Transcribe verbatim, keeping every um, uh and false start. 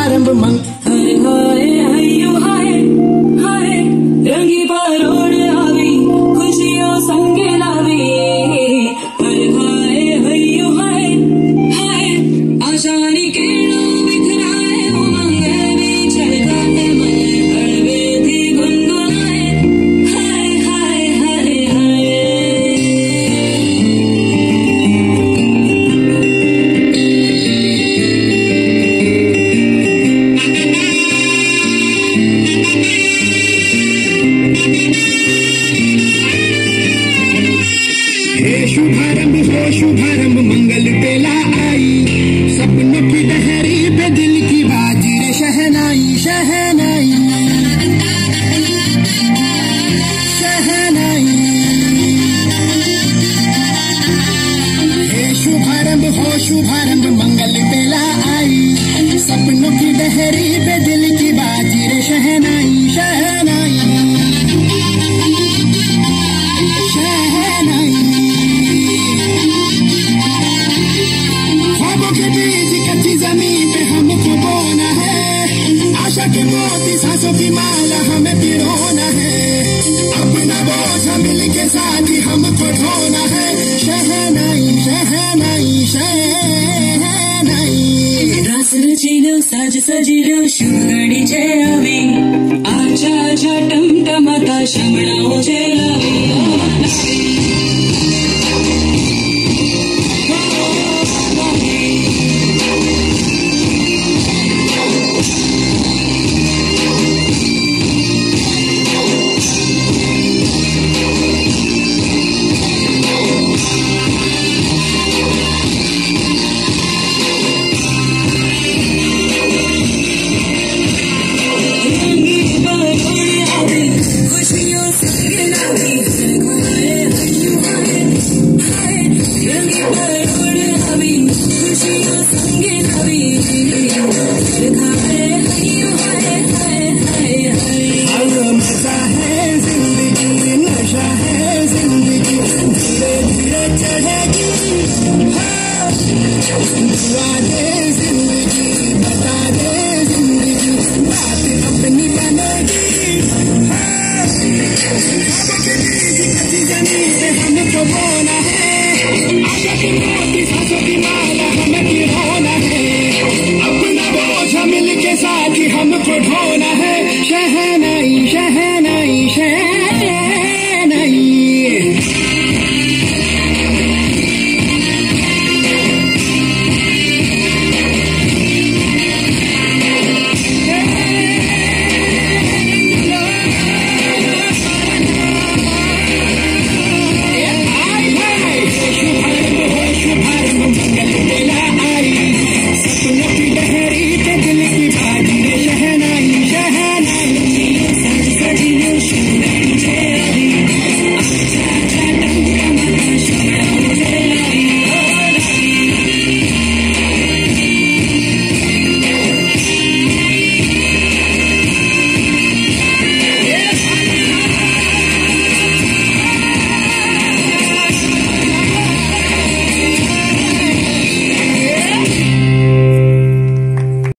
शुभारंभ मंग हाय हाय हयो हाय हाय रंगी परोड़ आवी खुशियों संग लावी हाय हाय हयो हाय हाय आशानी केणो बिखराए उमंग भी छलकाए मन हड़वे थी गुनगुनाए हाय हाय हाय हाय हे शुभारंभ हो शुभारंभ मंगल बेला आई सपनों की डहरी पे दिल की बाजी रे शहनाई शहनाई शहनाई हे शुभारंभ हो शुभारंभ मंगल बेला आई सपनों की डहरी पे दिल की बाजी रे शहनाई शहनाई शहनाई ख्वाबों के बीज कच्ची जमीन पे हमको बोना है आशा के मोती सांसों की माला हमें पिरोना है अपना बोझ मिल के साथ ही हमको ढोना है शहनाई शहनाई शहनाई रास रचिलो साज सजिलो शुभ घड़ी छे आवी आजा आजा टमटमाता शमणाओ छे लावी खुशियों संग लावी हाय हयो हाय हाय रंगी परोड़ आवी खुशियों संग लावी हाय हयो हाय हाय हाय हाय मजा है जिंदगी नशा है जिंदगी धीरे धीरे चढ़ेगी दुआ दे जिंदगी बता दे जिंदगी बात अपनी बनेगी ख्वाबों के बीज कच्ची जमीन पे हमको बोना है आशा की मोती सांसों की माला हमें पिरोना है अपना बोझ मिल के साथ ही हमको ढोना है